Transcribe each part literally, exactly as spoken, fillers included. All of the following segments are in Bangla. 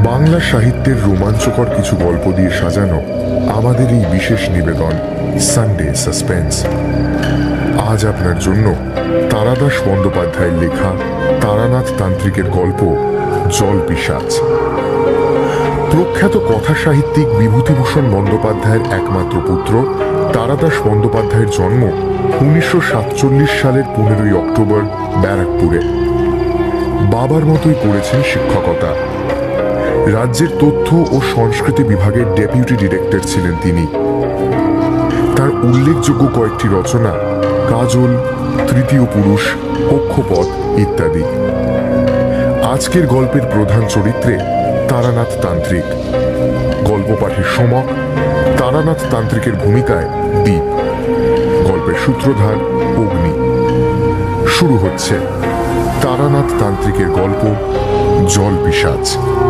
বাংলা সাহিত্যের রোমাঞ্চকর কিছু গল্প দিয়ে সাজানো আমাদের এই বিশেষ নিবেদন সানডে সাসপেন্স। আজ আপনার জন্য তারাদাস বন্দ্যোপাধ্যায়ের লেখা তারানাথ তান্ত্রিকের গল্প জল পিশাচ। প্রখ্যাত কথা সাহিত্যিক বিভূতিভূষণ বন্দ্যোপাধ্যায়ের একমাত্র পুত্র তারাদাস বন্দ্যোপাধ্যায়ের জন্ম উনিশশো সাতচল্লিশ সালের পনেরোই অক্টোবর ব্যারাকপুরে। বাবার মতোই করেছেন শিক্ষকতা। রাজ্যের তথ্য ও সংস্কৃতি বিভাগের ডেপুটি ডিরেক্টর ছিলেন তিনি। তার উল্লেখযোগ্য কয়েকটি রচনা কাজল, তৃতীয় পুরুষ, কক্ষপথ ইত্যাদি। আজকের গল্পের প্রধান চরিত্রে তারানাথ তান্ত্রিক। গল্প পাঠের সমক তারানাথ তান্ত্রিকের ভূমিকায় দ্বীপ। গল্পের সূত্রধার অগ্নি। শুরু হচ্ছে তারানাথ তান্ত্রিকের গল্প জল পিশাচ।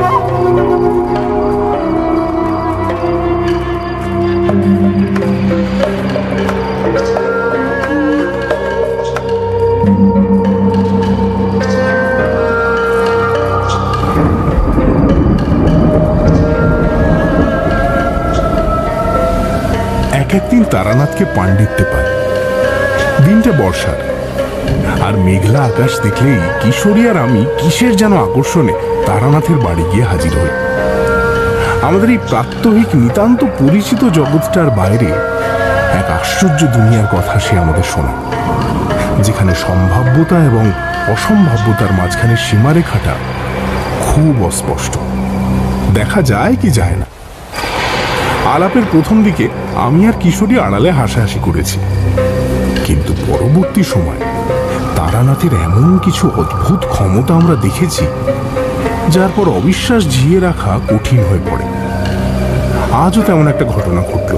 একদিন তারানাথকে পাণ্ডিত্যে পায়। দিনটা বর্ষার, আর মেঘলা আকাশ দেখলেই কিশোরী আর আমি কিসের যেন আকর্ষণে তারানাথের বাড়ি গিয়ে হাজির হই। আমাদের এই প্রাত্যহিক নিতান্ত পরিচিত জগৎটার বাইরে এক আশ্চর্য দুনিয়ার কথা সে আমাদের শোনায়, যেখানে সম্ভাব্যতা এবং অসম্ভাব্যতার মাঝখানে সীমারেখাটা খুব অস্পষ্ট, দেখা যায় কি যায় না। আলাপের প্রথম দিকে আমি আর কিশোরী আড়ালে হাসাহাসি করেছি, কিন্তু পরবর্তী সময় তারানাথের এমন কিছু অদ্ভুত ক্ষমতা আমরা দেখেছি যার পর অবিশ্বাস জিয়ে রাখা কঠিন হয়ে পড়ে। আজও তেমন একটা ঘটনা ঘটল।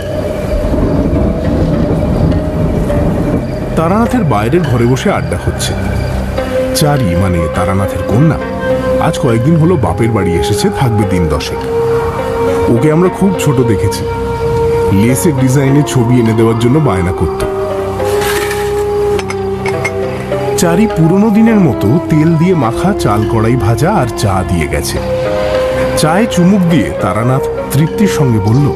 তারানাথের বাইরের ঘরে বসে আড্ডা হচ্ছে। চারি মানে তারানাথের কন্যা আজ কয়েকদিন হলো বাপের বাড়ি এসেছে, থাকবে দিন দশেক। ওকে আমরা খুব ছোট দেখেছি। লেসের ডিজাইনের ছবি এনে দেওয়ার জন্য বায়না করত। চারি পুরনো দিনের মতো তেল দিয়ে মাখা চাল কড়াই ভাজা আর চা দিয়ে গেছে। চায়ে চুমুক দিয়ে তারানাথ তৃপ্তির সঙ্গে বলল,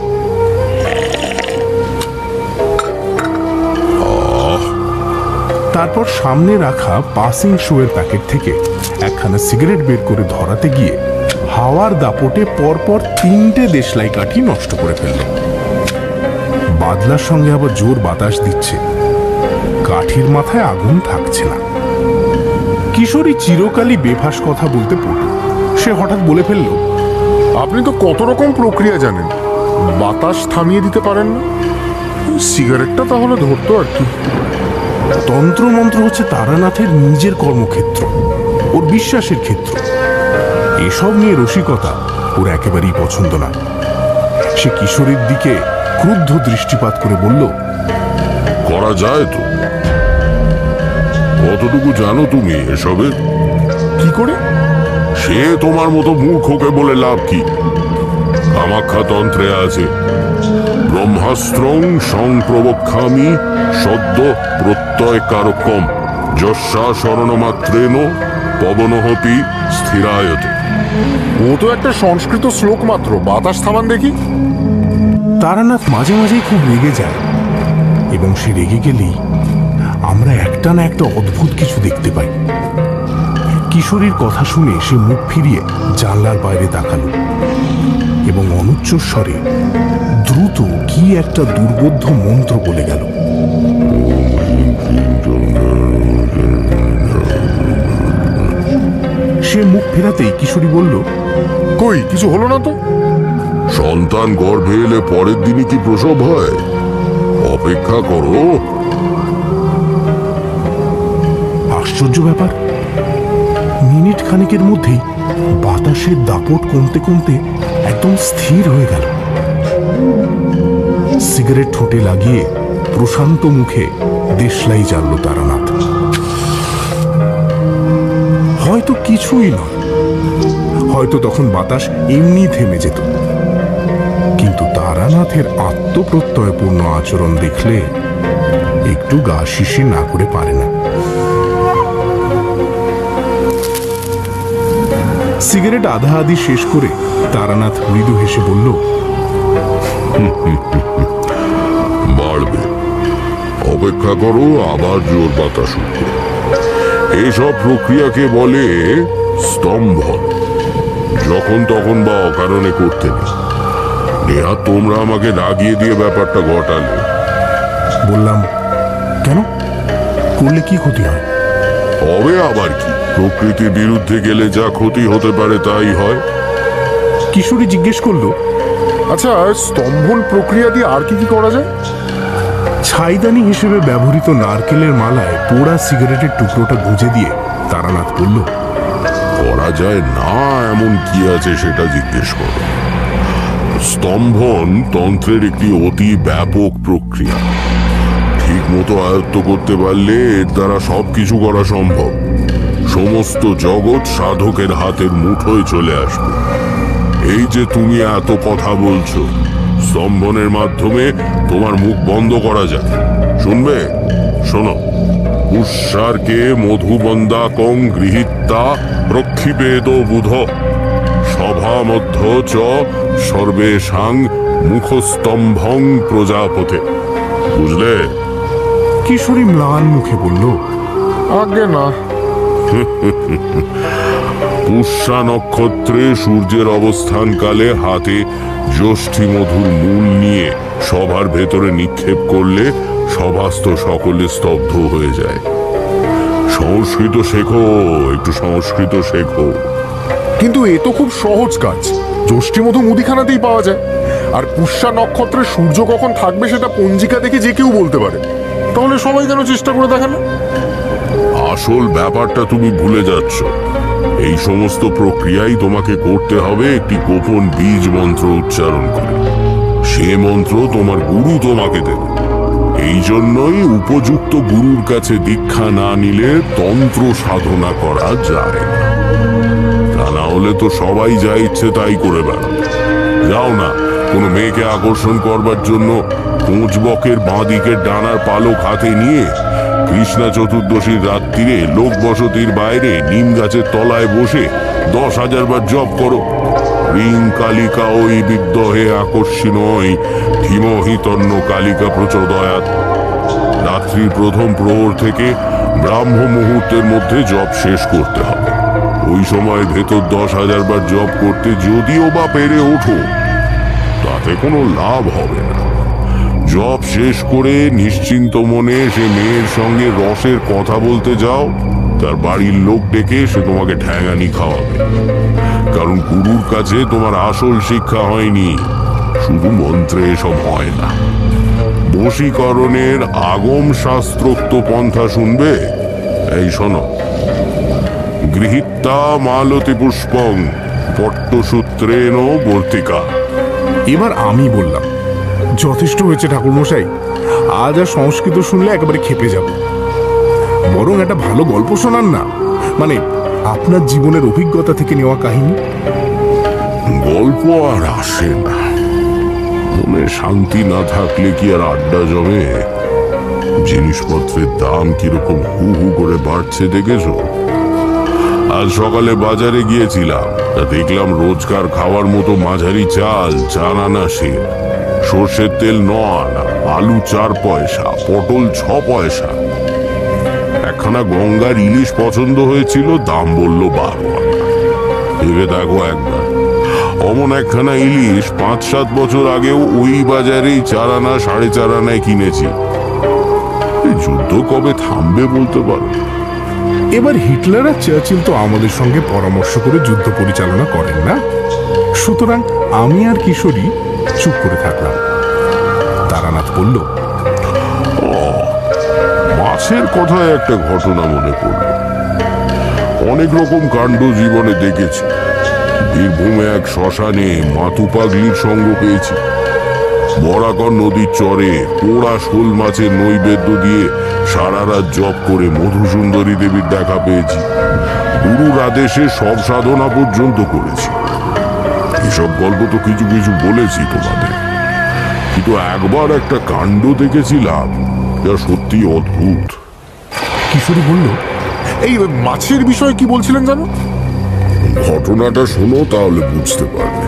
তারপর সামনে রাখা পাসিং শোয়ের প্যাকেট থেকে একখানা সিগারেট বের করে ধরাতে গিয়ে হাওয়ার দাপটে পরপর তিনটে দেশলাই কাঠি নষ্ট করে ফেলল। বাদলার সঙ্গে আবার জোর বাতাস দিচ্ছে, কাঠির মাথায় আগুন থাকছে না। কিশোরী চিরকালই বেফাস কথা বলতে পড়ল। সে হঠাৎ বলে ফেলল, আপনি তো কত রকম প্রক্রিয়া জানেন, বাতাস থামিয়ে দিতে পারেন না? সিগারেটটা তাহলে ধরতো আর কি। তন্ত্রমন্ত্র হচ্ছে তারানাথের নিজের কর্মক্ষেত্র, ওর বিশ্বাসের ক্ষেত্র। এসব নিয়ে রসিকতা ওর একেবারেই পছন্দ না। সে কিশোরীর দিকে ক্রুদ্ধ দৃষ্টিপাত করে বলল, করা যায় তো। কতটুকু জানো তুমি এসবে? কি করে? সে তোমার মতো মূর্খকে বলে লাভ কি? কামাখ্যা তন্ত্রে আছে, ব্রহ্মাস্ত্রং সংপ্রবক্ষামি সদ্য প্রত্যয় কারকম যস্যা শরণমাত্রেন পবনহতি স্থিরায়ত। ও তো একটা সংস্কৃত শ্লোক মাত্র, বাতাস থামান দেখি। তারানাথ মাঝে মাঝেই খুব রেগে যায়, এবং সে রেগে গেলেই আমরা একটা না একটা অদ্ভুত কিছু দেখতে পাই। কিশোরীর কথা শুনে সে মুখ ফিরিয়ে জানলার বাইরে তাকালো এবং অনুচ্চস্বরে দ্রুত কি একটা দুর্বোধ্য মন্ত্র বলে গেল। সে মুখ ফেরাতেই কিশোরী বলল, কই কিছু হলো না তো? সন্তান গর্ভে এলে পরের দিনই কি প্রসব হয়? অপেক্ষা করো। আশ্চর্য ব্যাপার, মিনিট খানেকের মধ্যেই বাতাসের দাপট কমতে কমতে একদম স্থির হয়ে গেল। সিগারেট ঠোঁটে লাগিয়ে প্রশান্ত মুখে দেশলাই জ্বালল তারানাথ। হয়তো কিছুই নয়, হয়তো তখন বাতাস এমনি থেমে যেত, কিন্তু তারানাথের আত্মপ্রত্যয়পূর্ণ আচরণ দেখলে একটু গা শিশির না করে পারে না। সিগারেট আধা আধি শেষ করে তারানাথ মৃদু হেসে বলল, বাড়বে, অপেক্ষা করো, আবার জোর বাতাস উঠবে। এইসব প্রক্রিয়াকে বলে স্তম্ভন। যখন তখন বা অকারণে করতে নেই। নেহা, তোমরা আমাকে রাগিয়ে দিয়ে ব্যাপারটা ঘটালে। বললাম, কেন? করলে কি ক্ষতি হয়? হবে আবার কি, প্রকৃতির বিরুদ্ধে গেলে যা ক্ষতি হতে পারে তাই হয়। কিশোরী জিজ্ঞেস করলো, আচ্ছা, স্তম্ভন প্রক্রিয়া দিয়ে আর কি কি করা যায়? ছাইদানি হিসেবে ব্যবহৃত নারকেলের মালায় পোড়া সিগারেটের টুকরোটা গুঁজে দিয়ে তারানাথ বলল, করা যায় না এমন কি আছে সেটা জিজ্ঞেস করো। স্তম্ভন তন্ত্রের একটি অতি ব্যাপক প্রক্রিয়া। ঠিক মতো আয়ত্ত করতে পারলে এর দ্বারা সবকিছু করা সম্ভব। সমস্ত জগৎ সাধকের হাতের মুঠোয় চলে আসবে। এই যে তুমি এত কথা বলছো, স্তম্ভনের মাধ্যমে তোমার মুখ বন্ধ করা যায়। শুনবে? শোনো। উৎসারকে মধুবন্দা কং গৃহীতা প্রক্ষিপেদ বুধ সভা মধ্য চ সর্বেশাং মুখস্তম্ভং প্রজাপতে। বুঝলে? কিশোরী ম্লান মুখে বলল, আগে না। পুষ্যা নক্ষত্রে সূর্যের অবস্থানকালে হাতে জ্যোষ্ঠী মধুর মূল নিয়ে সভার ভেতরে নিক্ষেপ করলে সভাস্থ সকলে স্তব্ধ হয়ে যায়। সংস্কৃত শেখো, একটু সংস্কৃত শেখো। কিন্তু এ তো খুব সহজ কাজ, জ্যোষ্ঠীমধু মুদিখানাতেই পাওয়া যায়। আর পুষ্যা নক্ষত্রে সূর্য কখন থাকবে সেটা পঞ্জিকা দেখে যে কেউ বলতে পারে। তাহলে সবাই কেন চেষ্টা করে দেখে না? আসল ব্যাপারটা তুমি ভুলে যাচ্ছ। এই সমস্ত প্রক্রিয়াই তোমাকে করতে হবে একটি গোপন বীজ মন্ত্র উচ্চারণ করে। সে মন্ত্র তোমার গুরু তোমাকে দেবে। এই জন্যই উপযুক্ত গুরুর কাছে দীক্ষা না নিলে তন্ত্র সাধনা করা যায় না। তা না হলে তো সবাই যা ইচ্ছে তাই করে বেড়াবে। যাও না, কোনো মেয়েকে আকর্ষণ করবার জন্য কোঁচবকের বাঁ দিকের ডানার পালক হাতে নিয়ে কৃষ্ণা চতুর্দশীর রাত্রিরে লোক বসতির বাইরে নিম গাছের তলায় বসে দশ হাজার বার জপ করো। রিং কালিকা ওই বিদ্যহে আকর্ষিণই ধীমহি তন্ন কালিকা প্রচোদয়াৎ। রাত্রির প্রথম প্রহর থেকে ব্রাহ্ম মুহূর্তের মধ্যে জপ শেষ করতে হবে। ওই সময় ভেতর দশ হাজার বার জপ করতে যদিও বা পেরে ওঠো, তাতে কোনো লাভ হবে না। জপ শেষ করে নিশ্চিন্ত মনে সে মেয়ের সঙ্গে রসের কথা বলতে যাও, তার বাড়ির লোক ডেকে সে তোমাকে ঠ্যাঙানি খাওয়াবে। কারণ গুরুর কাছে তোমার আসল শিক্ষা হয়নি। শুধু মন্ত্রে এসব হয় না। বশীকরণের আগম শাস্ত্রোক্ত পন্থা শুনবে? এই শোনো। গৃহীতা মালতী পুষ্পং পট্টসূত্রেণ বর্তিকা। এবার আমি বললাম, যথেষ্ট হয়েছে ঠাকুরমশাই, আজ আর সংস্কৃত শুনলে একেবারে খেপে যাব। বরং একটা ভালো গল্প শোনান না, মানে আপনার জীবনের অভিজ্ঞতা থেকে নেওয়া কাহিনী। গল্প আর আসে না। মনে শান্তি না থাকলে কি আর আড্ডা জমে? জিনিসপত্রের দাম কিরকম হু হু করে বাড়ছে দেখেছো? আজ সকালে বাজারে গিয়েছিলাম, তা দেখলাম রোজকার খাওয়ার মতো মাঝারি চাল চার আনা সের, সর্ষের তেল ন আনা, আলু চার পয়সা, পটল ছ পয়সা। একখানা গঙ্গার ইলিশ পছন্দ হয়েছিল, দাম বলল বারো আনা। ভেবে দেখো একবার, অমন একখানা ইলিশ পাঁচ সাত বছর আগেও ওই বাজারেই চার আনা সাড়ে চার আনায় কিনেছি। যুদ্ধ কবে থামবে বলতে পারো? এবার হিটলার আর চার্চিল তো আমাদের সঙ্গে পরামর্শ করে যুদ্ধ পরিচালনা করেন না, সুতরাং আমি আর কিশোরী চুপ করে থাকলাম। তারানাথ বলল, মাছের কথায় একটা ঘটনা মনে পড়ল। অনেক রকম কাণ্ড জীবনে দেখেছি। বীরভূমে এক শ্মশানে মাতু পাগলির সঙ্গ পেয়েছি। বরাকর নদীর চরে পোড়া শোল মাছের নৈবেদ্য দিয়ে সারা রাত জপ করে মধুসুন্দরী দেবীর দেখা পেয়েছি। গুরুর আদেশে সব সাধনা পর্যন্ত করেছি। এসব গল্প তো কিছু কিছু বলেছি তোমাদের, কিন্তু একবার একটা কাণ্ড দেখেছিলাম যা সত্যি অদ্ভুত। কিশোরী বলল, এই মাছের বিষয়ে কি বলছিলেন জানো? ঘটনাটা শোনো, তাহলে বুঝতে পারবে।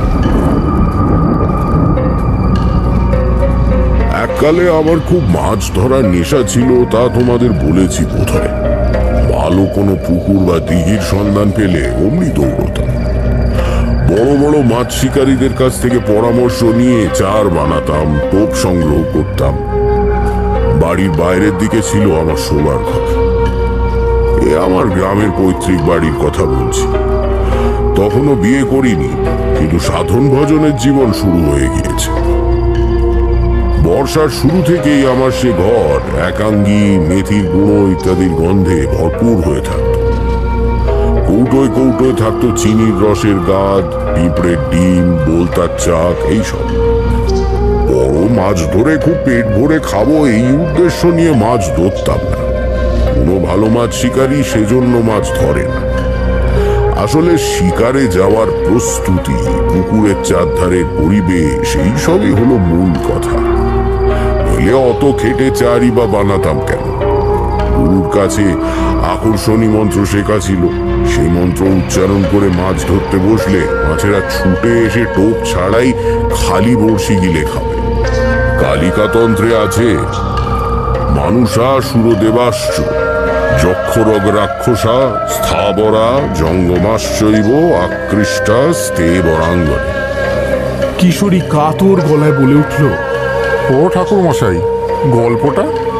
এককালে আমার খুব মাছ ধরার নেশা ছিল, তা তোমাদের বলেছি বোধহয়। ভালো কোনো পুকুর বা দিঘির সন্ধান পেলে অমনি দৌড়তাম। বড় বড় মাছ শিকারীদের কাছ থেকে পরামর্শ নিয়ে চার বানাতাম, টোপ সংগ্রহ করতাম। বাড়ির বাইরের দিকে ছিল আমার শোবার ঘর। এ আমার গ্রামের পৈতৃক বাড়ির কথা বলছি। তখনও বিয়ে করিনি, কিন্তু সাধন ভজনের জীবন শুরু হয়ে গিয়েছে। বর্ষার শুরু থেকেই আমার সে ঘর একাঙ্গী, মেথির গুঁড়ো ইত্যাদির গন্ধে ভরপুর হয়ে থাকত। কৌটোয় কৌটোয় থাকতো চিনির রসের গাদ, পিঁপড়ের ডিম, বোলতার চাক, এইসব। বড় মাছ ধরে খুব পেট ভরে খাবো এই উদ্দেশ্য নিয়ে মাছ ধরতাম না। কোনো ভালো মাছ শিকারী সেজন্য মাছ ধরে না। আসলে শিকারে যাওয়ার প্রস্তুতি, পুকুরের চারধারের পরিবেশ, এই সবই হলো মূল কথা। এলে অত খেটে চারি বা বানাতাম কেন? গুরুর কাছে আকর্ষণী মন্ত্র শেখা ছিল। সেই মন্ত্র উচ্চারণ করে মাছ ধরতে বসলে মাছেরা ছুটে এসে টোপ ছাড়াই খালি বড়শি গিলে খাবে। কালিকাতন্ত্রে আছে, মানুষা সুরদেবাশ্চ যক্ষরগ রাক্ষসা স্থাবরা জঙ্গমাশ্চৈব আকৃষ্টা স্তে বরাঙ্গনে। কিশোরী কাতর গলায় বলে উঠল, ও ঠাকুর মশাই, গল্পটা?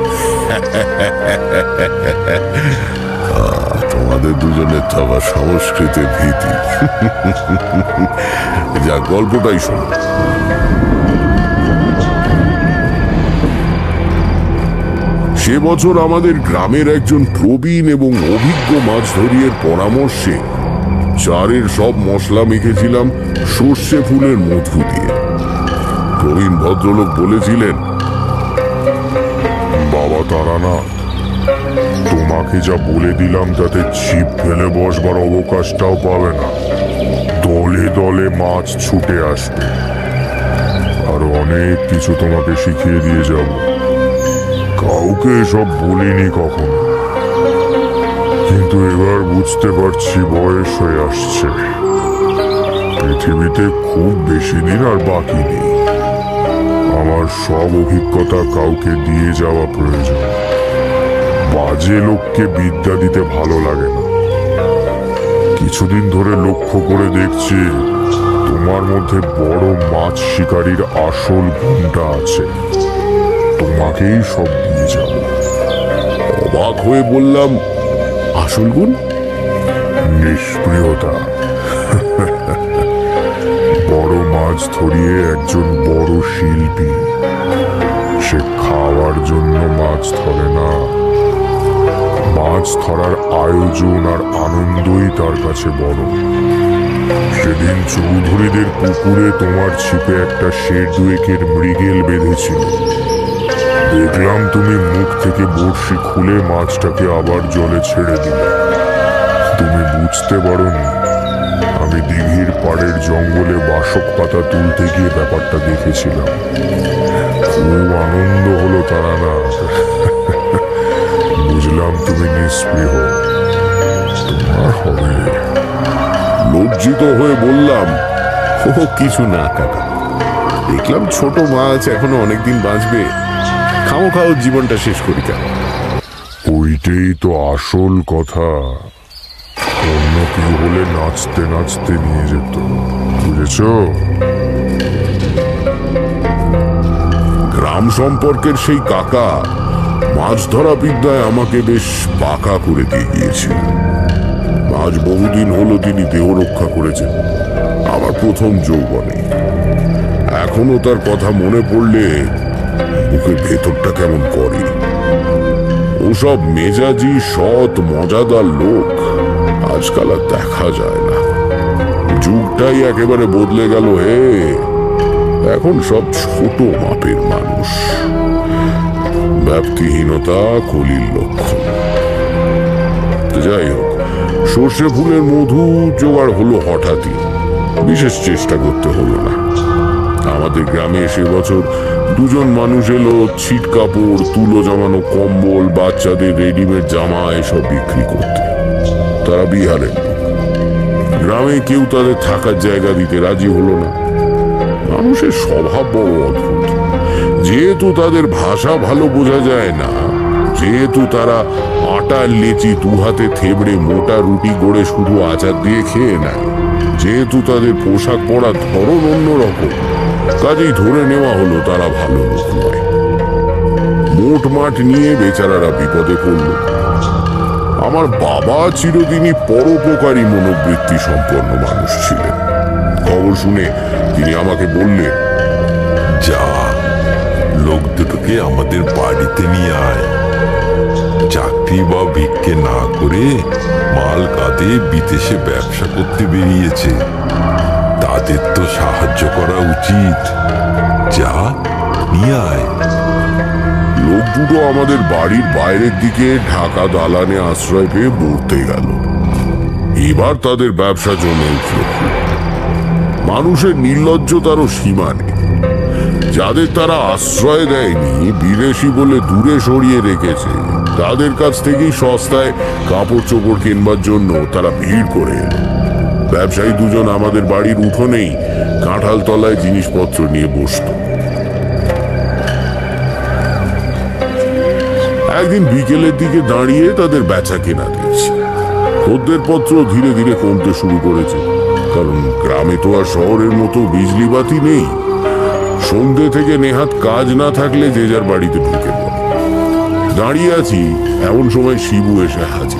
তোমাদের দুজনের তো আবার সংস্কৃতের ভীতি। যা, গল্পটাই শোনো। সে বছর আমাদের গ্রামের একজন প্রবীণ এবং অভিজ্ঞ মাছ ধরিয়ের পরামর্শে চারের সব মশলা মেখেছিলাম সর্ষে ফুলের মধু দিয়ে। প্রবীণ ভদ্রলোক বলেছিলেন, বাবা তারানাথ, তোমাকে যা বলে দিলাম তাতে ছিপ ফেলে বসবার অবকাশটাও পাবে না। দলে দলে মাছ ছুটে আসবে। আর অনেক কিছু তোমাকে শিখিয়ে দিয়ে যাব। কাউকে সব বলিনি কখনো, কিন্তু এবার বুঝতে পারছি বয়স হয়ে আসছে। পৃথিবীতে খুব বেশি দিন আর বাকি নেই। আমার সব অভিজ্ঞতা কাউকে দিয়ে যাওয়া প্রয়োজন। বাজে লোককে বিদ্যা দিতে ভালো লাগে না। কিছুদিন ধরে লক্ষ্য করে দেখছি তোমার মধ্যে বড় মাছ শিকারীর আসল গুণটা আছে। তোমাকেই সব দিয়ে যাব। অবাক হয়ে বললাম, আসল গুণ? নিষ্প্রিয়তা। বড় মাছ ধরিয়ে একজন বড় শিল্পী। সে খাওয়ার জন্য মাছ ধরে না, মাছ ধরার আয়োজন আর আনন্দই তার কাছে বড়। সেদিন চৌধুরীদের পুকুরে তোমার ছিপে একটা শের দুয়েকের মৃগেল বেঁধেছিল। দেখলাম তুমি মুখ থেকে বড়শি খুলে মাছটাকে আবার জলে ছেড়ে দিলে। তুমি বুঝতে পারোনি আমি দিঘির পাড়ের জঙ্গলে বাসক পাতা তুলতে গিয়ে ব্যাপারটা দেখেছিলাম। খুব আনন্দ হলো তারানাথ। বুঝলাম তুমি নিষ্পৃহ। তোমার হবে। লজ্জিত হয়ে বললাম, ও কিছু না কাকা, দেখলাম ছোট মাছ এখনো অনেকদিন বাঁচবে, খামো খাও জীবনটা শেষ করি কেন? ওইটাই তো আসল কথা। অন্য কেউ হলে নাচতে নাচতে নিয়ে যেত, বুঝেছ? গ্রাম সম্পর্কের সেই কাকা মাছ ধরা বিদ্যায় আমাকে বেশ পাকা করে দিয়ে গিয়েছিল। আজ বহুদিন হলো তিনি দেহ রক্ষা করেছেন আমার প্রথম যৌবনে। এখনো তার কথা মনে পড়লে বুকের ভেতরটা কেমন করে। ওসব মেজাজি সৎ মজাদার লোক আজকাল আর দেখা যায় না। যুগটাই একেবারে বদলে গেল হে। এখন সব ছোট মাপের মানুষ। ব্যাপ্তিহীনতা কলির লক্ষণ। যাই হোক, সর্ষে ফুলের মধু জোগাড় হলো হঠাৎই, বিশেষ চেষ্টা করতে হলো না। আমাদের গ্রামে সে বছর দুজন মানুষ এলো ছিট কাপড়, তুলো জমানো কম্বল, বাচ্চাদের রেডিমেড জামা এসব বিক্রি করতে। তারা বিহারের লোক। গ্রামে কেউ তাদের থাকার জায়গা দিতে রাজি হলো না। মানুষের স্বভাব বড় অদ্ভুত। যেহেতু তাদের ভাষা ভালো বোঝা যায় না, যেহেতু তারা আটার লেচি দু হাতে থেবড়ে মোটা রুটি গড়ে শুধু আচার দিয়ে খেয়ে নেয়, যেহেতু তাদের পোশাক পরার ধরন অন্যরকম, কাজেই ধরে নেওয়া হলো তারা ভালো লোক নয়। মোট মাঠ নিয়ে বেচারারা বিপদে পড়ল। আমার বাবা চিরদিনই পরোপকারী মনোবৃত্তি সম্পন্ন মানুষ ছিলেন। খবর শুনে তিনি আমাকে বললেন, যা, লোক দুটোকে আমাদের বাড়িতে নিয়ে আয়। চাকরি বা ভিক্ষে না করে মাল কাঁধে বিদেশে ব্যবসা করতে বেরিয়েছে, তাদের তো সাহায্য করা উচিত। যা, নিয়ে আয়। লোক দুটো আমাদের বাড়ির বাইরের দিকে ঢাকা দালানে আশ্রয় পেয়ে বলতে গেল। এবার তাদের ব্যবসা জমে উঠল। মানুষের নির্লজ্জতারও সীমা নেই। যাদের তারা আশ্রয় দেয়নি, বিদেশি বলে দূরে সরিয়ে রেখেছে, তাদের কাছ থেকেই সস্তায় কাপড় চোপড় কিনবার জন্য তারা ভিড় করে এলো। ব্যবসায়ী দুজন আমাদের বাড়ির উঠোনেই কাঁঠাল তলায় জিনিসপত্র নিয়ে বসত। একদিন বিকেলের দিকে দাঁড়িয়ে তাদের বেচা কেনা দেখছি। খদ্দের পত্র ধীরে ধীরে কমতে শুরু করেছে, কারণ গ্রামে তো আর শহরের মতো বিজলি বাতি নেই। সন্ধ্যে থেকে নেহাত কাজ না থাকলে যে যার বাড়িতে ঢুকে পড়ে। দাঁড়িয়ে আছি, এমন সময় শিবু এসে হাজির।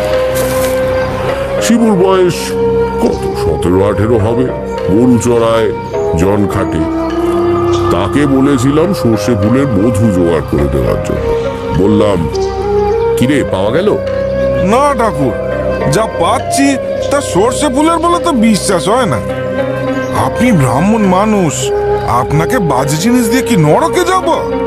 শিবুর বয়স কত সতেরো আঠেরো হবে, গরু চড়ায়, জন খাটে। তাকে বলেছিলাম সর্ষে ফুলের মধু জোগাড় করে দেওয়ার জন্য। বললাম, কিরে, পাওয়া গেল? না ঠাকুর, যা পাচ্ছি তা সর্ষে ফুলের বলে তো বিশ্বাস হয় না। আপনি ব্রাহ্মণ মানুষ, আপনাকে বাজে জিনিস দিয়ে কি নরকে যাব?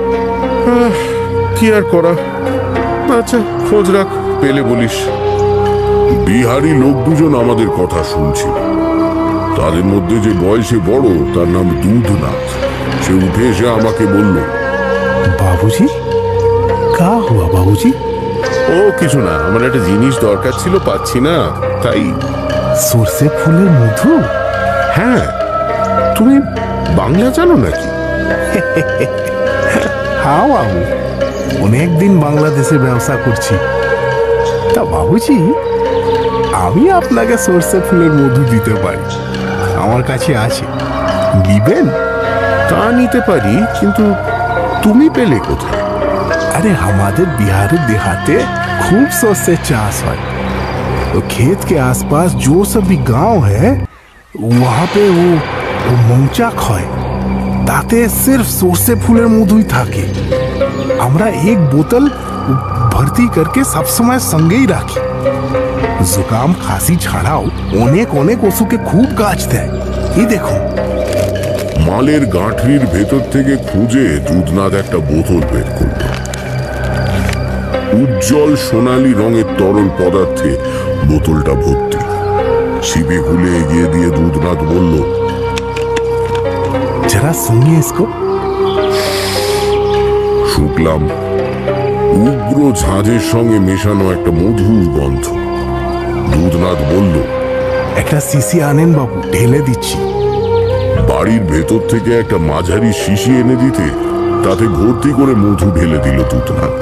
কি আর করা। আচ্ছা, খোঁজ রাখ, পেলে বলিস। বিহারি লোক দুজন আমাদের কথা শুনছিল। তাদের মধ্যে যে বয়সে বড়, তার নাম দুধনাথ। সে উঠে এসে আমাকে বলল, বাবুজি, কা হুয়া বাবুজি? ও কিছু না, আমার একটা জিনিস দরকার ছিল, পাচ্ছি না, তাই। সর্ষে ফুলের মধু? হ্যাঁ, তুমি বাংলা জানো নাকি? হ্যাঁ বাবু, অনেকদিন বাংলাদেশে ব্যবসা করছি। তা বাবুজি, আমি আপনাকে সর্ষে ফুলের মধু দিতে পারি, আমার কাছে আছে, নিবেন? তা নিতে পারি, কিন্তু তুমি পেলে কোথায়? अरे हमारे बिहार देहाते खूब सरसों चाष है। तो खेत के आसपास जो सभी गांव है, वहां पे वो, वो मौचाक है, ताते सिर्फ सरसों फूलेर मधुई थाके। हमरा एक बोतल भर्ती करके सब समय संगेई राखी। जुकाम खांसी छाड़ाओ अनेक अनेक ओषुके खूब गाछ देय। ये देखो। মালের গাঁঠরির ভেতর থেকে খুঁজে দুধনাথ একটা বোতল বের করল। উজ্জ্বল সোনালী রঙের তরল পদার্থে বোতলটা ভর্তি। শিবে খুলে এগিয়ে দিয়ে দুধনাথ বলল, जरा सुनिए इसको। শুকলাম। উগ্র ঝাঁঝের সঙ্গে মেশানো একটা মধুর গন্ধ। দুধনাথ বলল, একটা শিশি আনেন বাবু, ঢেলে দিচ্ছি। বাড়ির ভেতর থেকে একটা মাঝারি শিশি এনে দিতে তাতে ভর্তি করে মধু ঢেলে দিল দুধনাথ।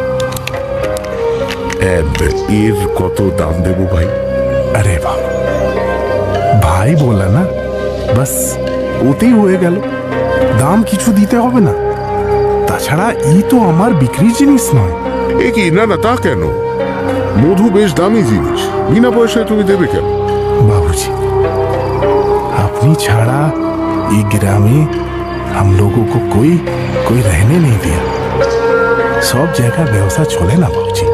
এর কত দাম দেব ভাই? अरे बाबू, ভাই বলা না, বাস ওতেই হয়ে গেল, দাম কিছু দিতে হবে না। তাছাড়া ই তো আমার বিক্রির জিনিস নয়। এ কি? না না, তা কেন? মধু বেশ দামি জিনিস, বিনা পয়সায় তুমি দেবে কেন? बाबूजी, अपनी छाड़ा ये ग्रामे हम लोगों को कोई कोई रहने नहीं दिया। सब जगह व्यवसाय चले ना बाबूजी।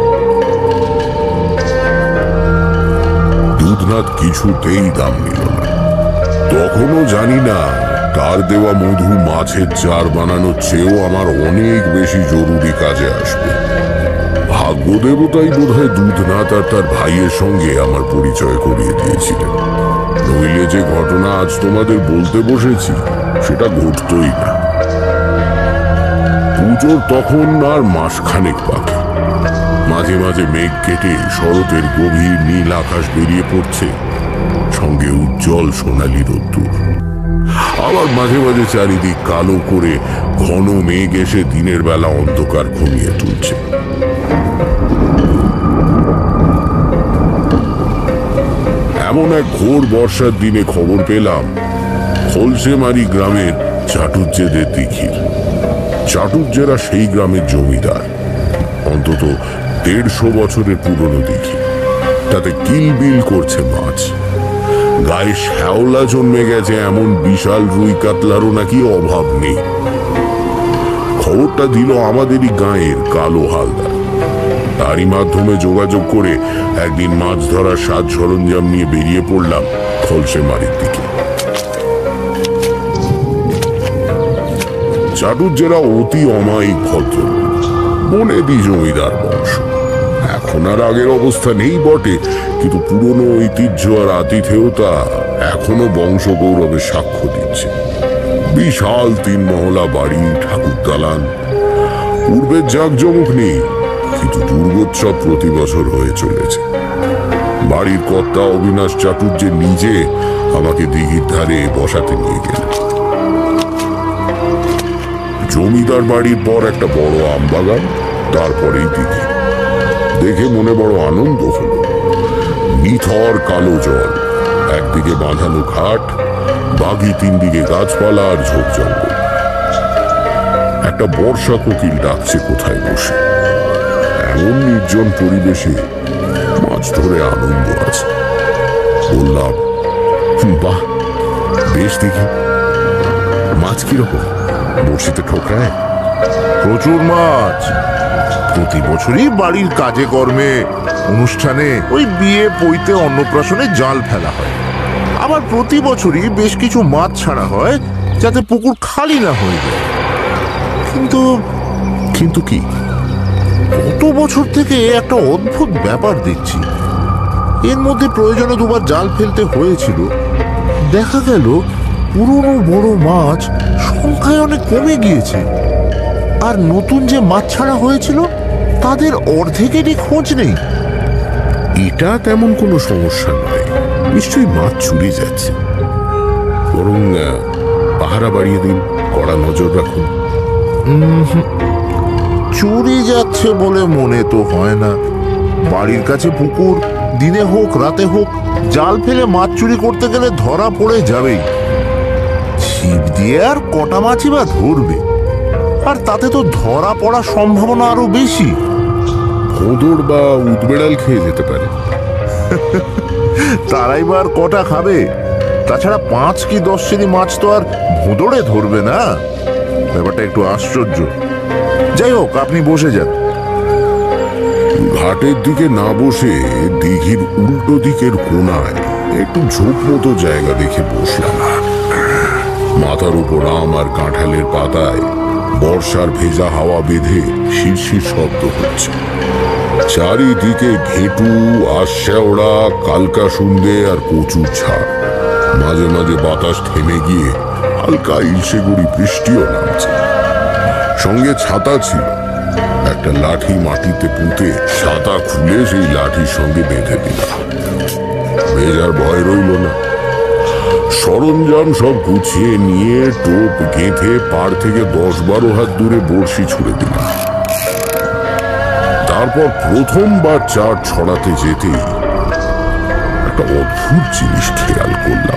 দুধনাথ কিছুতেই দাম নিল না। তখনও জানি না তার দেওয়া মধু মাছের চার বানানোর চেয়েও আমার অনেক বেশি জরুরি কাজে আসবে। ভাগ্য দেবতাই বোধহয় দুধনাথ আর তার ভাইয়ের সঙ্গে আমার পরিচয় করিয়ে দিয়েছিলেন। নইলে যে ঘটনা আজ তোমাদের বলতে বসেছি সেটা ঘটতই না। পুজোর তখন আর মাসখানেক বাকি। মাঝে মাঝে মেঘ কেটে শরতের গভীর নীল আকাশ বেরিয়ে পড়ছে। সঙ্গে উজ্জ্বল সোনালি রোদ্দুর। আবার মাঝে মাঝে চারিদিক কালো করে ঘন মেঘ এসে দিনের বেলা অন্ধকার ঘনিয়ে তুলছে। এমন এক ঘোর বর্ষার দিনে খবর পেলাম খোলসেমারি গ্রামের চাটুজ্জেদের দিঘির। চাটুজ্জেরা সেই গ্রামের জমিদার, অন্তত দেড়শো বছরের পুরনো দিঘি। তাতে কিলবিল করছে মাছ, গায়ে শ্যাওলা জন্মে গেছে এমন বিশাল রুই কাতলারও নাকি অভাব নেই। খবরটা দিল আমাদেরই গাঁয়ের কালো হালদার। তারই মাধ্যমে যোগাযোগ করে একদিন মাছ ধরার সাজ সরঞ্জাম নিয়ে বেরিয়ে পড়লাম খোলসেমারির দিকে। চাটুজ্জেরা অতি অমায়িক ভদ্র, বনেদি জমিদার বংশ। এখন আর আগের অবস্থা নেই বটে, কিন্তু পুরনো ঐতিহ্য আর আতিথেয়তা এখনো বংশ গৌরবের সাক্ষ্য দিচ্ছে। বিশাল তিন মহলা বাড়ি, ঠাকুর দালান। পূর্বের জাঁকজমক নেই, কিন্তু দুর্গোৎসব প্রতি বছর হয়ে চলেছে। বাড়ির কর্তা অবিনাশ চাটুর্যে নিজে আমাকে দিঘির ধারে বসাতে নিয়ে গেলেন। জমিদার বাড়ির পর একটা বড় আম বাগান, তারপরেই দিঘি। দেখে মনে বড় আনন্দ হল। নিথর কালো জল, একদিকে বাঁধানো ঘাট, বাঘি তিন দিকে গাছপালা আর ঝোপ জঙ্গল। একটা বর্ষা কোকিল ডাকছে কোথায় বসে। এমন নির্জন পরিবেশে মাছ ধরে আনন্দ আছে। বললাম, বাহ, বেশ দেখি। মাছ কিরকম? বড়শিতে ঠোকরায়? প্রচুর মাছ। প্রতি বছরই বাড়ির কাজে কর্মে, অনুষ্ঠানে, ওই বিয়ে পৈতে অন্নপ্রাশনে জাল ফেলা হয়। আবার প্রতি বছরই বেশ কিছু মাছ ছাড়া হয় যাতে পুকুর খালি না হয়ে যায়। কিন্তু কিন্তু কি? গত বছর থেকে একটা অদ্ভুত ব্যাপার দেখছি। এর মধ্যে প্রয়োজনে দুবার জাল ফেলতে হয়েছিল। দেখা গেল পুরনো বড় মাছ সংখ্যায় অনেক কমে গিয়েছে, আর নতুন যে মাছ ছাড়া হয়েছিল তাদের অর্ধেকেরই খোঁজ নেই। এটা তেমন কোনো সমস্যা নয়, নিশ্চয়ই মাছ চুরি যাচ্ছে। বরং পাহারা বাড়িয়ে দিন, কড়া নজর রাখুন। চুরি যাচ্ছে বলে মনে তো হয় না। বাড়ির কাছে পুকুর, দিনে হোক রাতে হোক জাল ফেলে মাছ চুরি করতে গেলে ধরা পড়ে যাবেই। ছিপ দিয়ে আর কটা মাছই বা ধরবে, আর তাতে তো ধরা পড়ার সম্ভাবনা আরো বেশি। ভোঁদড় বা উদবেড়াল খেয়ে যেতে পারে। তারাই বা আর কটা খাবে? তাছাড়া পাঁচ কি দশ কেজি মাছ তো আর ভোঁদড়ে ধরবে না। ব্যাপারটা একটু আশ্চর্য। যাই হোক, আপনি বসে যান। ঘাটের দিকে না বসে দিঘির উল্টো দিকের কোনায় একটু ঝোপ মতো জায়গা দেখে বসলাম। মাথার উপর আম আর কাঁঠালের পাতায় বর্ষার ভেজা হাওয়া বেঁধে শিরশির শব্দ হচ্ছে। চারিদিকে ঘেটু, আশ্যাওড়া, কালকা সুন্দে আর কচুর ঝাড়। মাঝে মাঝে বাতাস থেমে গিয়ে হালকা ইলশে গুড়ি বৃষ্টিও নামছে। সঙ্গে ছাতা ছিল। একটা লাঠি মাটিতে পুঁতে ছাতা খুলে সেই লাঠির সঙ্গে বেঁধে দিলাম। ভেজার ভয় রইল না। সরঞ্জাম সব গুছিয়ে নিয়ে টোপ গেঁথে পাড় থেকে দশ বারো হাত দূরে বড়শি ছুড়ে দিলাম। তারপর প্রথমবার চার ছড়াতে যেতেই একটা অদ্ভুত জিনিস খেয়াল করলাম।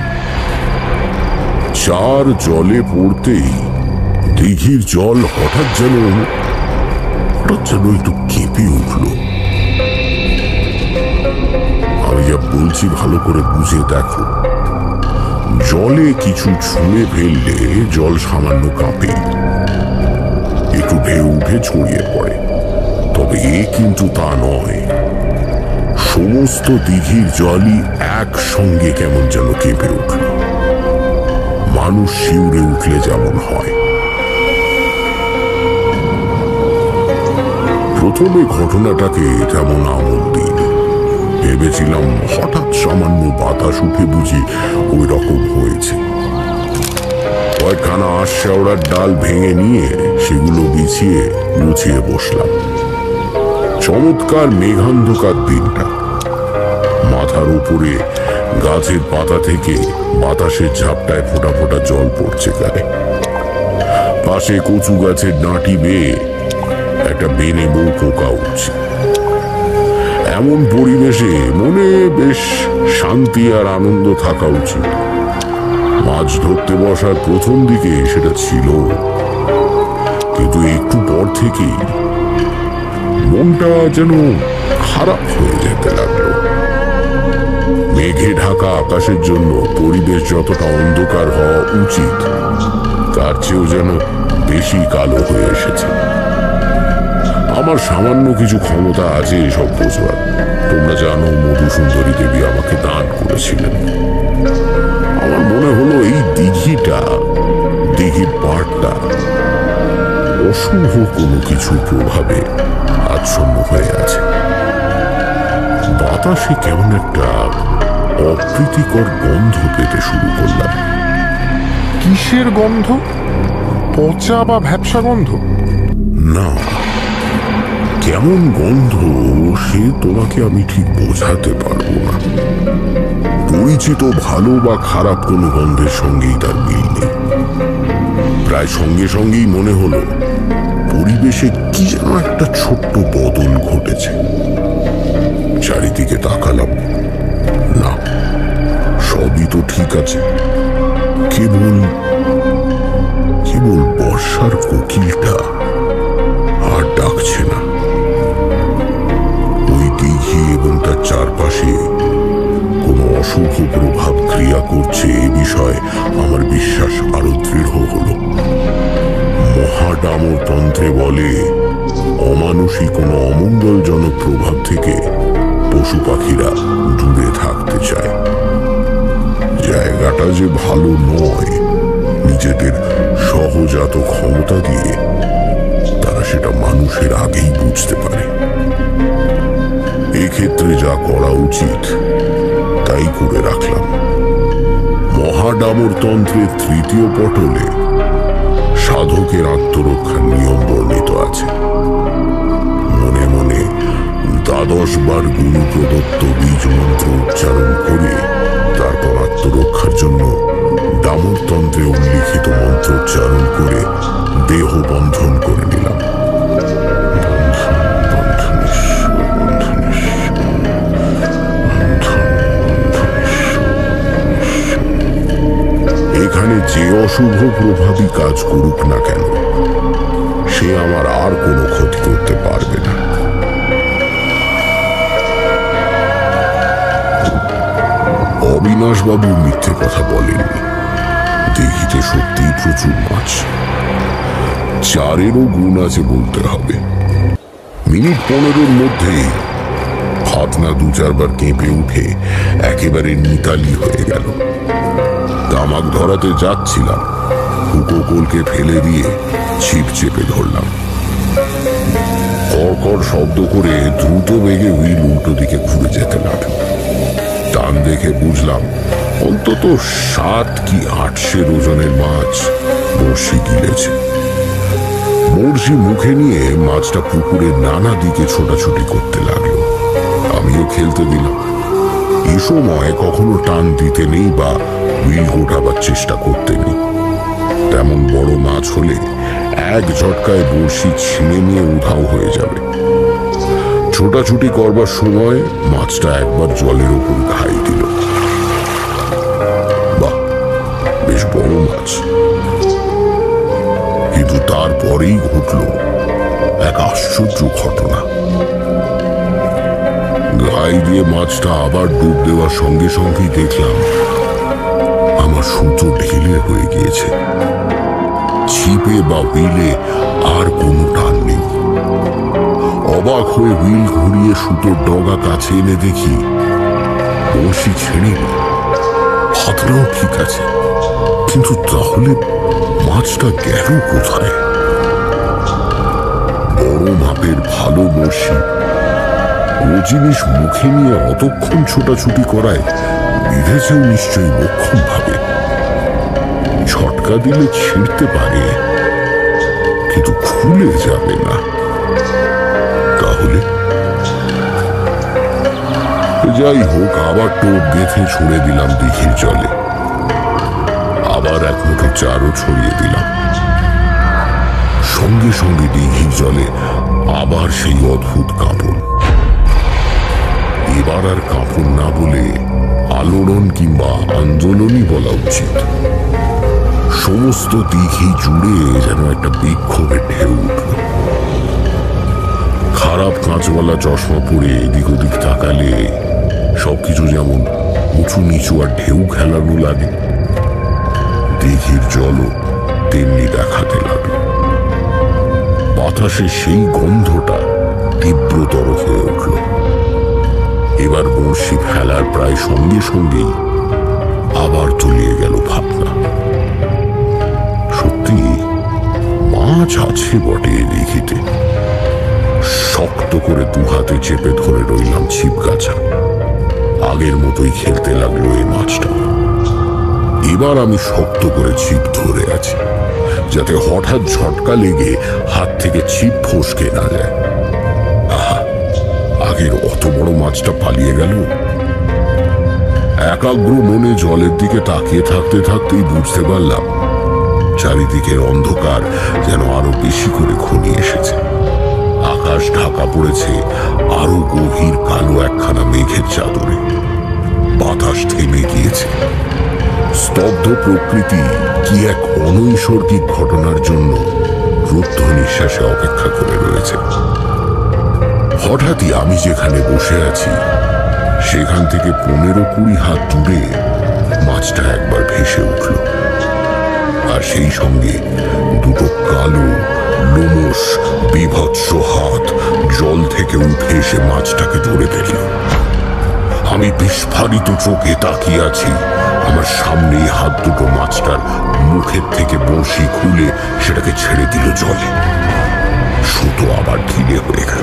চার জলে পড়তেই দিঘির জল হঠাৎ যেন হঠাৎ যেন একটু কেঁপে উঠল। আমি যা বলছি ভালো করে বুঝে দেখো। জলে কিছু ছুঁড়ে ফেললে জল সামান্য কাঁপে, একটু ঢেউ উঠে ছড়িয়ে পড়ে। তবে এ কিন্তু তা নয়। সমস্ত দিঘির জলই একসঙ্গে কেমন যেন কেঁপে উঠল, মানুষ শিউরে উঠলে যেমন হয়। প্রথমে ঘটনাটাকে তেমন আমল দিইনি। ভেবেছিলাম হঠাৎ সামান্য বাতাস উঠে বুঝি ওই রকম হয়েছে। কয়েকখানা আশ্যাওড়ার ডাল ভেঙে নিয়ে সেগুলো বিছিয়ে গুছিয়ে বসলাম। চমৎকার মেঘান্ধকার দিনটা। মাথার উপরে গাছের পাতা থেকে বাতাসের ঝাপটায় ফোঁটা ফোঁটা জল পড়ছে গায়ে। পাশে কচু গাছের ডাঁটি বেয়ে একটা বেনে বউ পোকা উঠছে। এমন পরিবেশে মনে বেশ শান্তি আর আনন্দ থাকা উচিত। মাছ ধরতে বসার প্রথম দিকে সেটা ছিল, কিন্তু একটু পর থেকেই মনটা যেন খারাপ হয়ে যেতে লাগলো। মেঘে ঢাকা আকাশের জন্য পরিবেশ যতটা অন্ধকার হওয়া উচিত তার চেয়েও যেন বেশি কালো হয়ে এসেছে। আমার সামান্য কিছু ক্ষমতা আছে এসব বোঝবার। তোমরা জানো মধুসুন্দরী দেবী আমাকে দান করেছিলেন। আমার মনে হলো এই দিঘিটা, দিঘির পাড়টা অশুভ কোনো কিছু প্রভাবে আচ্ছন্ন হয়ে আছে। বাতাসে কেমন একটা অপ্রীতিকর গন্ধ পেতে শুরু করলাম। কিসের গন্ধ? পচা বা ভ্যাপসা গন্ধ? না, কেমন গন্ধ সে তোমাকে আমি ঠিক বোঝাতে পারবো না। পরিচিত ভালো বা খারাপ কোনো গন্ধের সঙ্গেই তার মিল নেই। প্রায় সঙ্গে সঙ্গেই মনে হলো পরিবেশে কি যেন একটা ছোট্ট বদল ঘটেছে। চারিদিকে তাকালাম, না, সবই তো ঠিক আছে। কেবল কেবল বর্ষার কোকিলটা আর ডাকছে না। ওই দিঘি এবং তার চারপাশে কোনো অশুভ প্রভাব ক্রিয়া করছে এ বিষয়ে আমার বিশ্বাস আরো দৃঢ় হলো। মহাডামরতন্ত্রে বলে অমানুষী কোনো অমঙ্গলজনক প্রভাব থেকে পশু পাখিরা দূরে থাকতে চায়। জায়গাটা যে ভালো নয়, নিজেদের সহজাত ক্ষমতা দিয়ে তারা সেটা মানুষের আগেই বুঝতে পারে। এক্ষেত্রে যা করা উচিত তাই করে রাখলাম। মহাডামরতন্ত্রের তৃতীয় পটলে সাধকের আত্মরক্ষার নিয়ম বর্ণিত আছে। মনে মনে দ্বাদশ বার গুরু প্রদত্ত বীজ মন্ত্র উচ্চারণ করে তারপর আত্মরক্ষার জন্য ডামরতন্ত্রে উল্লিখিত মন্ত্রোচ্চারণ করে দেহ বন্ধন করে নিলাম। এখানে যে অশুভ প্রভাবই কাজ করুক না কেন, সে আমার আর কোনো ক্ষতি করতে পারবে না। অবিনাশবাবু মিথ্যে কথা বলেননি। দিঘিতে সত্যিই প্রচুর মাছ, চারেরও গুণ আছে বলতে হবে। মিনিট পনেরোর মধ্যেই ফাতনা দু চারবার কেঁপে উঠে একেবারে নিতালি হয়ে গেল। তামাক ধরাতে যাচ্ছিলাম, হুকো কোলকে ফেলে দিয়ে ছিপ চেপে ধরলাম। কড়কড় শব্দ করে দ্রুত বেগে হুইল উল্টো দিকে ঘুরে যেতে লাগলো। টান দেখে বুঝলাম অন্তত সাত কি আটশের ওজনের মাছ বড়শি গিলেছে। বড়শি মুখে নিয়ে মাছটা পুকুরের নানা দিকে ছোটাছুটি করতে লাগলো। আমিও খেলতে দিলাম। এ সময় কখনো টান দিতে নেই বা হুইল গোটাবার চেষ্টা করতে নেই। তেমন বড় মাছ হলে এক ঝটকায় বড়শি ছিঁড়ে নিয়ে উধাও হয়ে যাবে। ছোটাছুটি করবার সময় মাছটা একবার জলের উপর ঘাই দিল। বাহ, বেশ বড় মাছ। কিন্তু তারপরেই ঘটল এক আশ্চর্য ঘটনা। ঘাই দিয়ে মাছটা আবার ডুব দেওয়ার সঙ্গে সঙ্গেই দেখলাম আমার সুতো ঢিলে হয়ে গিয়েছে। ছিপে বা হুইলে আর কোনো টান নেই। অবাক হয়ে হুইল ঘুরিয়ে সুতোর ডগা কাছে এনে দেখি বড়শি ছেড়ে ফাতনাও ঠিক আছে, কিন্তু তাহলে মাছটা গেল কোথায়? বড় মাপের ভালো বড়শি, ও জিনিস মুখে নিয়ে অতক্ষণ ছোটাছুটি করায় বিঁধেছেও নিশ্চয়ই মোক্ষম ভাবে। ছটকা দিলে ছিঁড়তে পারে, কিন্তু খুলে যাবে না। তাহলে যাই হোক, আবার টোপ গেঁথে ছুঁড়ে দিলাম দিঘির জলে। আবার এক মুঠো চারও ছড়িয়ে দিলাম। সঙ্গে সঙ্গে দিঘির জলে আবার সেই অদ্ভুত কাঁপন। এবার আর কাঁপন না বলে আলোড়ন কিংবা আন্দোলনই বলা উচিত। সমস্ত দিঘি জুড়ে যেন একটা বিক্ষোভের ঢেউ উঠল। খারাপ কাঁচওয়ালা চশমা পরে এদিক ওদিক তাকালে সবকিছু যেমন উঁচু নিচু আর ঢেউ খেলানো লাগে, দিঘির জলও তেমনি দেখাতে লাগলো। বাতাসে সেই গন্ধটা তীব্রতর হয়ে উঠল। এবার বড়শি ফেলার প্রায় সঙ্গে সঙ্গেই আবার তলিয়ে গেল ভাবনা। সত্যি মাছ আছে বটে দিঘিতে। শক্ত করে দু হাতে চেপে ধরে রইলাম ছিপ গাছা। আগের মতোই খেলতে লাগলো এই মাছটা। এবার আমি শক্ত করে ছিপ ধরে আছি, যাতে হঠাৎ ঝটকা লেগে হাত থেকে ছিপ ফসকে না যায়। আহা, আগের অত বড় মাছটা পালিয়ে গেল। একাগ্র মনে জলের দিকে তাকিয়ে থাকতে থাকতেই বুঝতে পারলাম চারিদিকের অন্ধকার যেন আরো বেশি করে ঘনিয়ে এসেছে। আকাশ ঢাকা পড়েছে আরো গভীর কালো একখানা মেঘের চাদরে। বাতাস থেমে গিয়েছে। স্তব্ধ প্রকৃতি কি এক অনৈসর্গিক ঘটনার জন্য রুদ্ধ নিঃশ্বাসে অপেক্ষা করে রয়েছে। হঠাৎই আমি যেখানে বসে আছি সেখান থেকে পনেরো কুড়ি হাত দূরে মাছটা একবার ভেসে উঠল, আর সেই সঙ্গে দুটো কালো লোমশ বিভৎস হাত জল থেকে উঠে এসে মাছটাকে ধরে ফেলল। আমি বিস্ফারিত চোখে তাকিয়ে আছি। আমার সামনেই হাত দুটো মাছটার মুখের থেকে বড়শি খুলে সেটাকে ছেড়ে দিল জলে। সুতো আবার ঢিলে হয়ে গেল।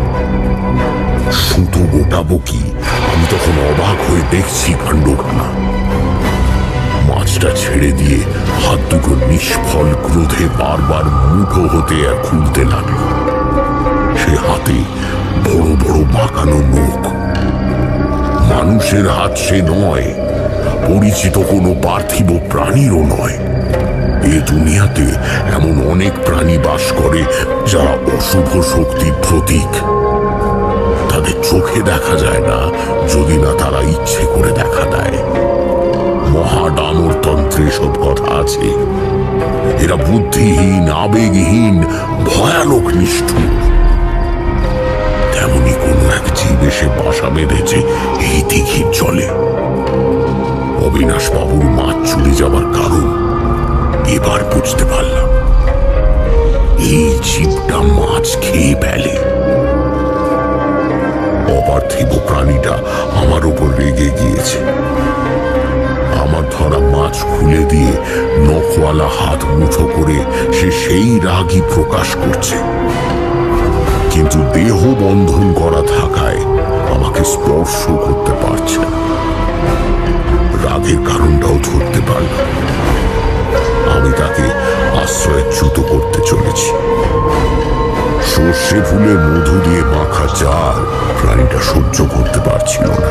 সুতো গোটাবো কি, আমি তখন অবাক হয়ে দেখছি কাণ্ডখানা। মাছটা ছেড়ে দিয়ে হাত দুটো নিষ্ফল ক্রোধে বারবার মুঠো হতে আর খুলতে লাগলো। সে হাতে বড় বড় বাঁকানো মুখ। মানুষের হাত সে নয়, পরিচিত কোনো পার্থিব প্রাণীরও নয়। এ দুনিয়াতে এমন অনেক প্রাণী বাস করে যারা অশুভ শক্তির প্রতীক। তাদের চোখে দেখা যায় না, যদি না তারা ইচ্ছে করে দেখা দেয়। মহাডামর তন্ত্রে সব কথা আছে। এরা বুদ্ধিহীন, আবেগহীন, ভয়ানক নিষ্ঠুর। তেমনি কোনো এক জীব এসে বাসা বেঁধেছে এই দিঘির জলে। অবিনাশ বাবুর মাছ চুরি যাবার কারণ এবার বুঝতে পারলাম। এই জীবটা মাছ খেয়ে ফেলে। অপার্থিব প্রাণীটা আমার উপর রেগে গিয়েছে। আমার ধরা মাছ খুলে দিয়ে নখওয়ালা হাত মুঠো করে সে সেই রাগই প্রকাশ করছে, কিন্তু দেহ বন্ধন করা থাকায় আমাকে স্পর্শ করতে পারছে না। রাগের কারণটাও ধরতে পারলাম। আমি তাকে আশ্রয়চ্যুত করতে চলেছি। সর্ষে ফুলের মধু দিয়ে মাখা জাল প্রাণীটা সহ্য করতে পারছিল না।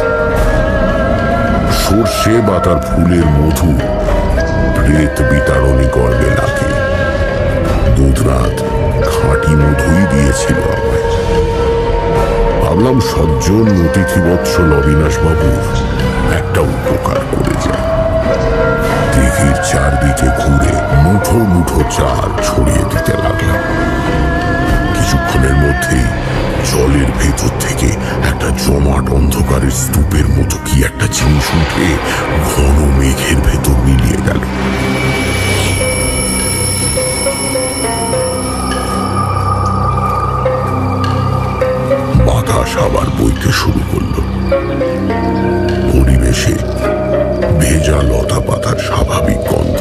সর্ষে বা তার ফুলের মধু প্রেত বিতাড়নী গর্বে লাগে। দুধরাত খাঁটি মধুই দিয়েছিল আমায়। ভাবলাম সজ্জন অতিথিবৎসল অবিনাশ বাবুর একটা উপকার করে যায়। দিঘির চারদিকে ঘুরে মুঠো মুঠো চার ছড়িয়ে দিতে লাগলাম। কিছুক্ষণের মধ্যেই জলের ভেতর থেকে একটা জমাট অন্ধকারের স্তূপের মতো কি একটা জিনিস উঠে ঘন মেঘের ভেতর মিলিয়ে গেল। বাতাস আবার বইতে শুরু করল। পরিবেশে ভেজা লতা পাতার স্বাভাবিক গন্ধ।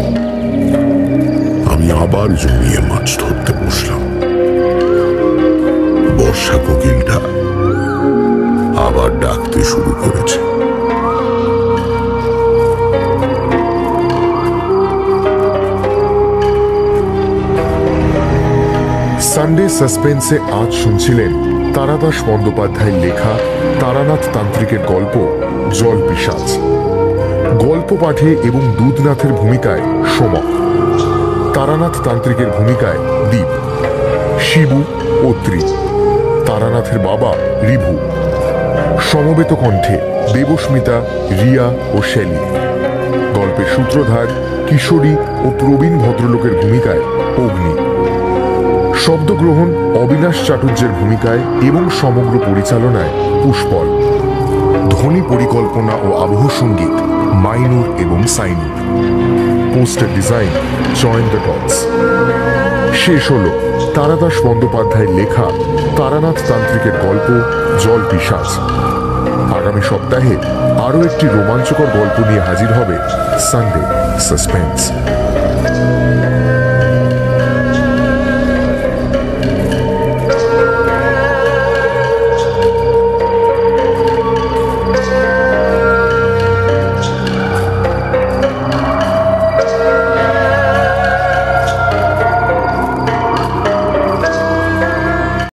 আমি আবার জমিয়ে মাছ ধরতে বসলাম। বর্ষা কোকিলটা আবার ডাকতে শুরু করেছে। সানডে সাসপেন্সে আজ শুনছিলেন তারাদাস বন্দ্যোপাধ্যায়ের লেখা তারানাথ তান্ত্রিকের গল্প জল পিশাচ। গল্প পাঠে এবং দুধনাথের ভূমিকায় সোমক, তারানাথ তান্ত্রিকের ভূমিকায় দীপ, শিবু অত্রি, তারানাথের বাবা রিভু, সমবেত কণ্ঠে দেবস্মিতা, রিয়া ও শেলি। গল্পের সূত্রধার কিশোরী ও প্রবীণ ভদ্রলোকের ভূমিকায় অগ্নি। শব্দগ্রহণ অবিনাশ চাটুর্যের ভূমিকায় এবং সমগ্র পরিচালনায় পুষ্পল। ধ্বনি পরিকল্পনা ও আবহ সঙ্গীত মাইনুর এবং Sainur. Poster design join the dots. শেষ হল তারাদাস বন্দ্যোপাধ্যায়ের লেখা তারানাথ তান্ত্রিকের গল্প জল পিশাচ। আগামী সপ্তাহে আরও একটি রোমাঞ্চকর গল্প নিয়ে হাজির হবে সানডে সাসপেন্স।